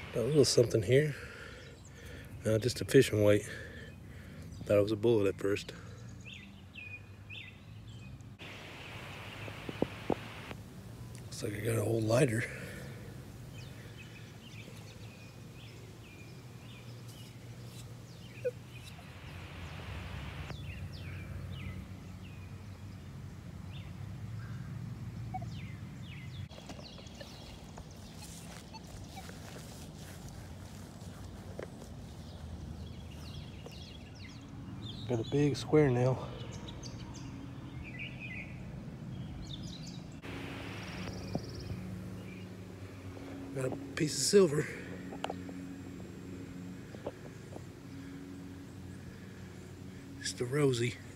Got a little something here. Just a fishing weight. Thought it was a bullet at first. Looks like I got an old lighter. Got a big square nail. Got a piece of silver. Just a rosy.